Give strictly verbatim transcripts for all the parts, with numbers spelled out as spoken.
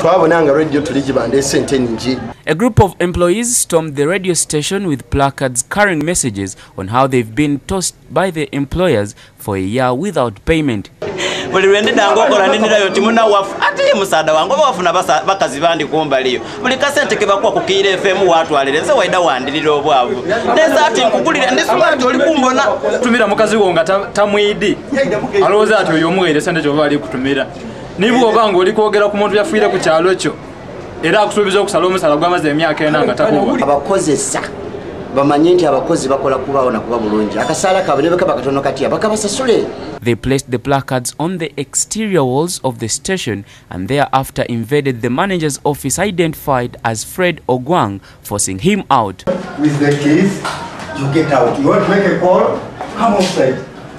A group of employees stormed the radio station with placards carrying messages on how they've been tossed by the employers for a year without payment. Nibu obango olikogera ku muntu yafuira ku kyalo kyo era akusubiza okusala omusala gwamaze emyaka ena nga takuba abakozesa bamanyi nti abakozi bakola kubawo na kuba bulungi akasala kabone bakaba katono kati abakabasasule. They placed the placards on the exterior walls of the station and thereafter invaded the manager's office identified as Fred Ogwang, forcing him out. With the keys, you get out. You want to make a call? Come outside.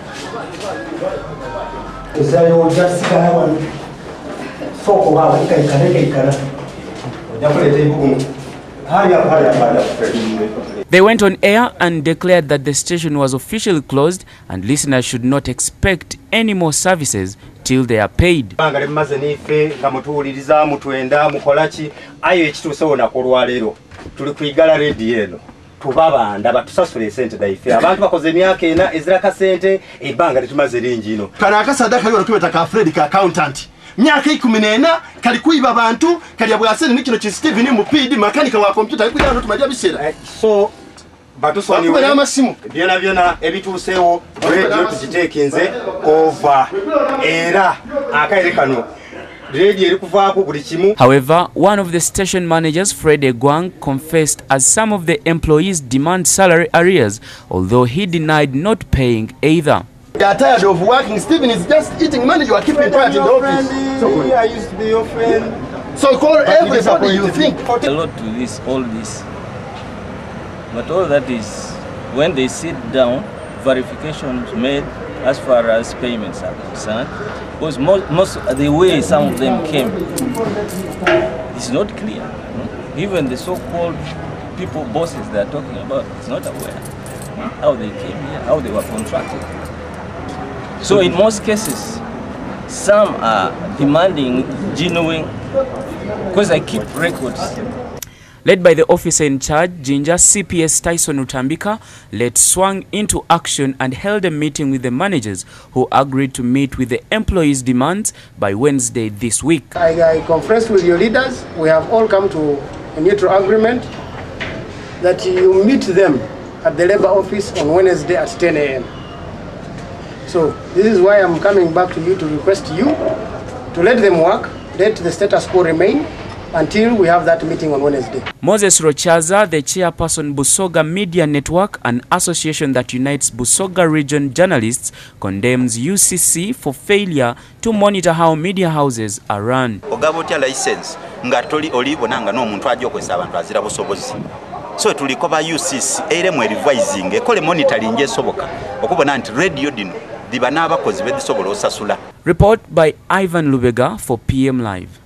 They went on air and declared that the station was officially closed and listeners should not expect any more services till they are paid. Tubabanda batusasule sente daife abantu bakoze emyaka ena ezira ka sente ebanga litumaze lingi ino kana akasadaka kali wanatubeta ka Fred ka accountant myaka ikumi n'ena kali kuiba abantu kali yabwasene nikino ki Steven mupidi makanika wa computer kuya ndo tumaja bisera so batusoni we amasimu byona byona ebitusewo radio tujitekinze over era akaire kano. However, one of the station managers, Fred Ogwang, confessed as some of the employees demand salary arrears, although he denied not paying either. They are tired of working. Steven is just eating money. You are keeping quiet in the office. So I used to be your friend. So call everybody you think. A lot to this, all this. But all that is, when they sit down, verifications made as far as payments are concerned. Because most, most of the way some of them came is not clear. No? Even the so-called people, bosses they are talking about, is not aware how they came here, how they were contracted. So in most cases, some are demanding genuine, because I keep records. Led by the officer in charge, Jinja, C P S Tyson Utambika led swung into action and held a meeting with the managers who agreed to meet with the employees' demands by Wednesday this week. I, I conferred with your leaders. We have all come to a neutral agreement that you meet them at the labor office on Wednesday at ten A M So this is why I'm coming back to you to request you to let them work, let the status quo remain, until we have that meeting on Wednesday. Moses Rochaza, the chairperson Busoga Media Network, an association that unites Busoga region journalists, condemns U C C for failure to monitor how media houses are run. Ogabotya license ngatoli olibonanga no muntu ajo kwesa abantu azira busobozi. So tulikoba U C C ere mwe revising ekole monitoring esoboka okubona nti radio dino diba n'abakozi bedisobola osasula. Report by Ivan Lubega for P M Live.